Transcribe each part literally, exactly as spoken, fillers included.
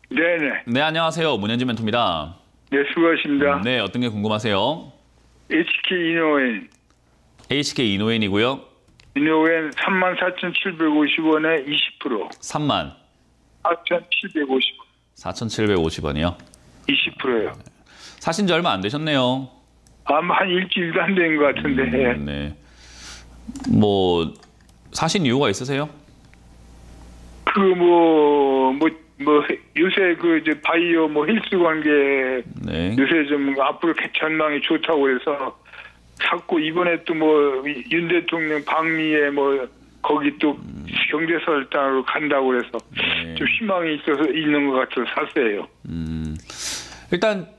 네네. 네, 안녕하세요. 문현진 멘토입니다. 네, 수고하십니다. 네, 어떤 게 궁금하세요? 에이치케이 이노웬. 에이치케이 이노웬이고요. 이노웬 삼만 사천칠백오십 원에 이십 퍼센트. 삼만 사천칠백오십 원. 사천칠백오십 원이요? 이십 퍼센트요. 사신 지 얼마 안 되셨네요. 아마 한 일주일도 안 된 것 같은데. 음, 네. 뭐 사신 이유가 있으세요? 그 뭐 뭐 뭐 요새 그 이제 바이오 뭐 헬스 관계 네. 요새 좀 앞으로 전망이 좋다고 해서 자꾸 이번에 또 뭐 윤 대통령 방미에 뭐 거기 또 경제설당으로 간다고 해서 네. 좀 희망이 있어서 있는 것 같아서 샀어요. 음. 일단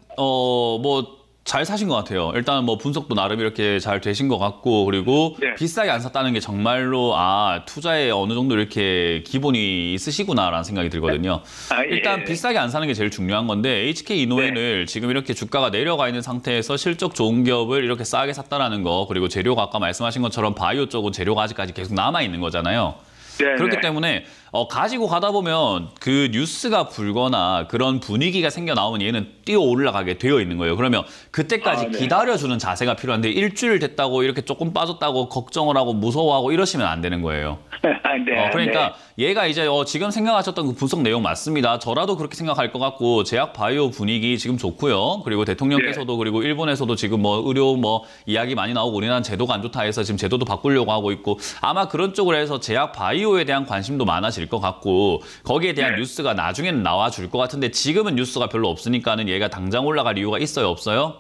어 뭐 잘 사신 것 같아요. 일단 뭐 분석도 나름 이렇게 잘 되신 것 같고, 그리고 네. 비싸게 안 샀다는 게 정말로 아 투자에 어느 정도 이렇게 기본이 있으시구나라는 생각이 들거든요. 아, 예. 일단 비싸게 안 사는 게 제일 중요한 건데 에이치케이 이노웬을 네. 지금 이렇게 주가가 내려가 있는 상태에서 실적 좋은 기업을 이렇게 싸게 샀다라는 거, 그리고 재료가 아까 말씀하신 것처럼 바이오 쪽은 재료가 아직까지 계속 남아 있는 거잖아요. 네네. 그렇기 때문에 어, 가지고 가다 보면 그 뉴스가 불거나 그런 분위기가 생겨 나오면 얘는 뛰어 올라가게 되어 있는 거예요. 그러면 그때까지 아, 네. 기다려주는 자세가 필요한데 일주일 됐다고 이렇게 조금 빠졌다고 걱정을 하고 무서워하고 이러시면 안 되는 거예요. 아, 네. 어, 그러니까 네. 얘가 이제 어, 지금 생각하셨던 그 분석 내용 맞습니다. 저라도 그렇게 생각할 것 같고 제약 바이오 분위기 지금 좋고요. 그리고 대통령께서도 네. 그리고 일본에서도 지금 뭐 의료 뭐 이야기 많이 나오고 우리나라는 제도가 안 좋다 해서 지금 제도도 바꾸려고 하고 있고, 아마 그런 쪽으로 해서 제약 바이오에 대한 관심도 많아질 것 같고 거기에 대한 네. 뉴스가 나중에는 나와줄 것 같은데 지금은 뉴스가 별로 없으니까는 얘가 당장 올라갈 이유가 있어요, 없어요?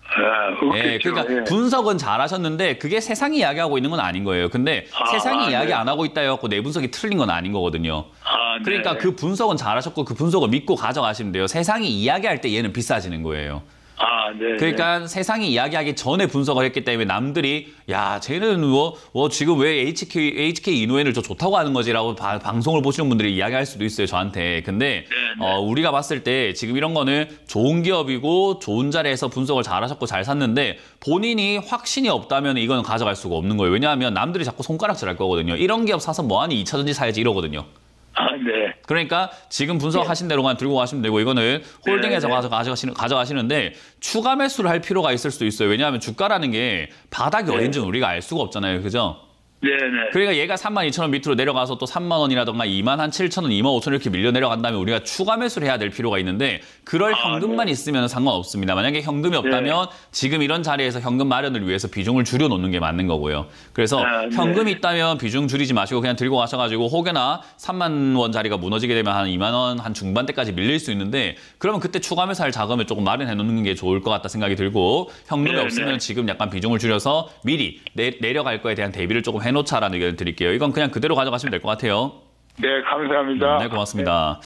아, 예, 그러니까 예. 분석은 잘하셨는데 그게 세상이 이야기하고 있는 건 아닌 거예요. 근데 아, 세상이 아, 이야기 네. 안 하고 있다 해갖고 내 분석이 틀린 건 아닌 거거든요. 아, 그러니까 네. 그 분석은 잘하셨고 그 분석을 믿고 가져가시면 돼요. 세상이 이야기할 때 얘는 비싸지는 거예요. 아, 네. 그러니까 네. 세상이 이야기하기 전에 분석을 했기 때문에 남들이 야 쟤는 뭐, 뭐 지금 왜 에이치케이, 에이치케이 이노웬을 저 좋다고 하는 거지라고 바, 방송을 보시는 분들이 이야기할 수도 있어요, 저한테. 근데 네, 네. 어, 우리가 봤을 때 지금 이런 거는 좋은 기업이고 좋은 자리에서 분석을 잘하셨고 잘 샀는데 본인이 확신이 없다면 이건 가져갈 수가 없는 거예요. 왜냐하면 남들이 자꾸 손가락질 할 거거든요. 이런 기업 사서 뭐하니 이 차 전지 사야지 이러거든요. 아, 네. 그러니까 지금 분석하신 대로만 들고 가시면 되고 이거는 홀딩해서 네, 네. 가져가시는, 가져가시는데 추가 매수를 할 필요가 있을 수도 있어요. 왜냐하면 주가라는 게 바닥이 네. 어딘지는 우리가 알 수가 없잖아요. 그죠? 네네. 그러니까 얘가 삼만 이천 원 밑으로 내려가서 또 삼만 원이라던가 이만 한 칠천 원, 이만 오천 원 이렇게 밀려 내려간다면 우리가 추가 매수를 해야 될 필요가 있는데 그럴 아, 현금만 네. 있으면 상관없습니다. 만약에 현금이 없다면 네. 지금 이런 자리에서 현금 마련을 위해서 비중을 줄여놓는 게 맞는 거고요. 그래서 아, 네. 현금이 있다면 비중 줄이지 마시고 그냥 들고 가셔가지고 혹여나 삼만 원 자리가 무너지게 되면 한 이만 원 한 중반대까지 밀릴 수 있는데 그러면 그때 추가 매수할 자금을 조금 마련해 놓는 게 좋을 것 같다 생각이 들고, 현금이 네, 없으면 네. 지금 약간 비중을 줄여서 미리 내, 내려갈 거에 대한 대비를 조금 해놓자라는 의견을 드릴게요. 이건 그냥 그대로 가져가시면 될 것 같아요. 네, 감사합니다. 네, 고맙습니다. 네.